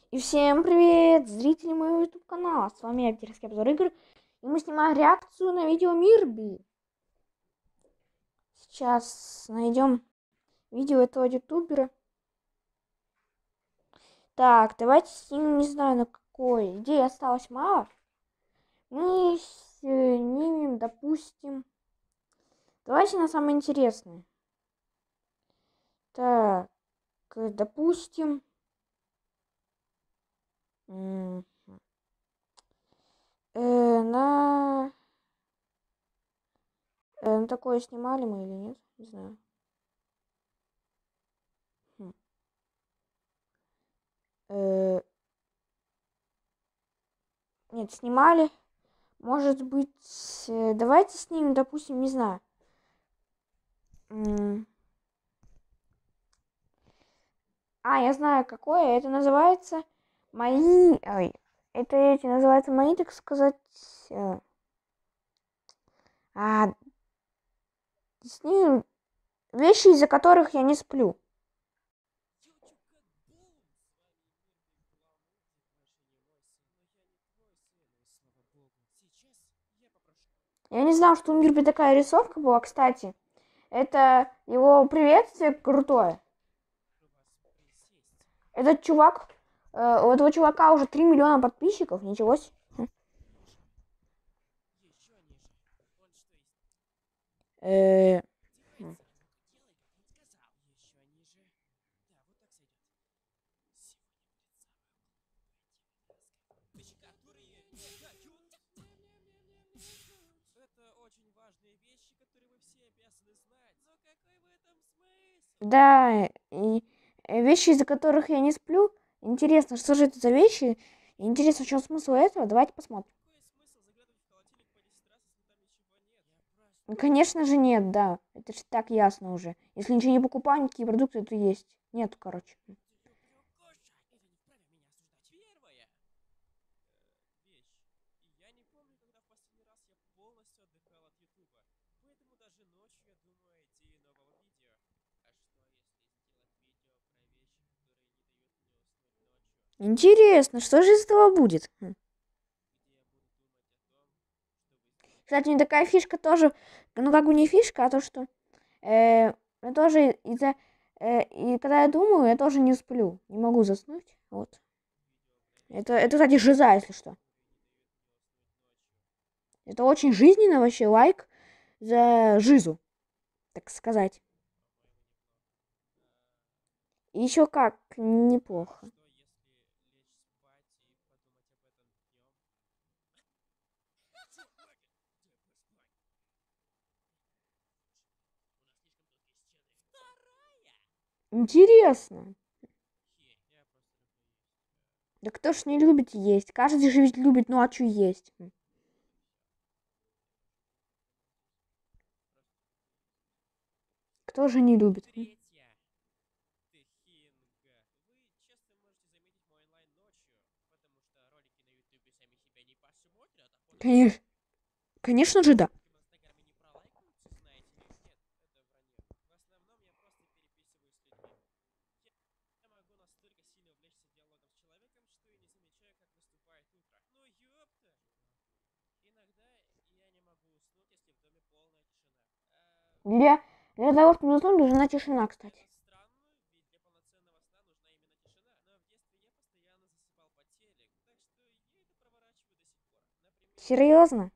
И всем привет, зрители моего YouTube канала. С вами я, Петерский обзор игр. И мы снимаем реакцию на видео Мирби. Сейчас найдем видео этого ютубера. Так, давайте снимем, не знаю на какой. Идей осталось мало. Мы снимем, допустим. Давайте на самое интересное. Так, допустим. На такое снимали мы или нет? Не знаю. Нет, снимали. Может быть, давайте снимем, допустим, не знаю. Я знаю какое. Это называется мои... Ой, это эти называются мои, так сказать... Снимем вещи, из-за которых я не сплю. Я не знал, что у Мирби такая рисовка была, кстати. Это его приветствие крутое. Этот чувак, у этого чувака уже 3 миллиона подписчиков, ничего себе. Да, и вещи, из-за которых я не сплю. Интересно, что же это за вещи? Интересно, в чем смысл этого? Давайте посмотрим. Конечно же нет, да. Это же так ясно уже. Если ничего не покупаю, никакие продукты, то есть. Нет, короче. Интересно, что же из этого будет? Кстати, у меня такая фишка тоже, ну как бы не фишка, а то, что я тоже из-за... и когда я думаю, я тоже не сплю. Не могу заснуть. Вот. Это кстати, жиза, если что. Это очень жизненно вообще, лайк за жизу, так сказать. И еще как, неплохо. Интересно. Да кто ж не любит есть? Каждый же ведь любит ночью есть. Кто же не любит? Конечно. Конечно же, да. Для того, чтобы заснуть, нужна тишина, кстати. Серьезно?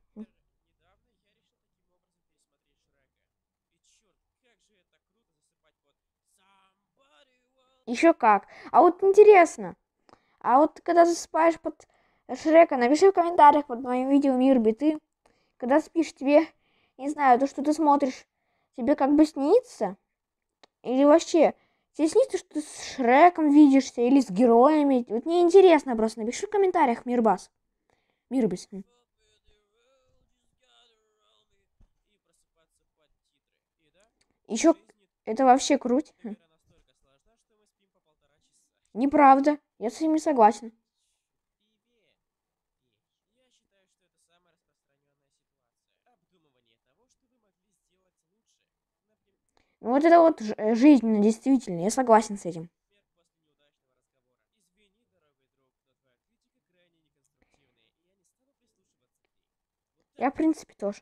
Еще как. А вот интересно. А вот когда засыпаешь под Шрека, напиши в комментариях под моим видео Мирби, ты, когда спишь, тебе, не знаю, то, что ты смотришь, тебе как бы снится? Или вообще, тебе снится, что ты с Шреком видишься или с героями? Вот мне интересно просто, напиши в комментариях, Мирбас. Мирбис. Еще это вообще круть. Неправда. Я с этим не согласен. Ну вот это вот жизненно, действительно. Я согласен с этим. Я, в принципе, тоже.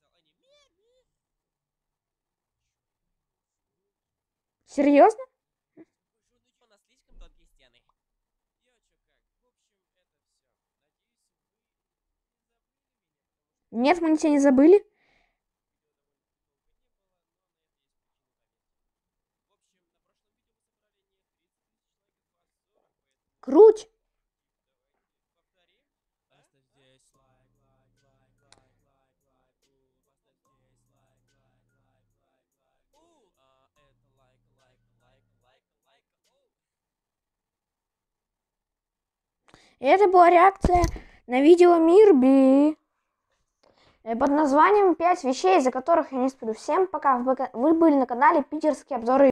Серьезно? Нет, мы тебя не забыли. Круть. И это была реакция на видео Мирби под названием «5 вещей, из-за которых я не сплю». Всем пока. Вы были на канале Питерские обзоры.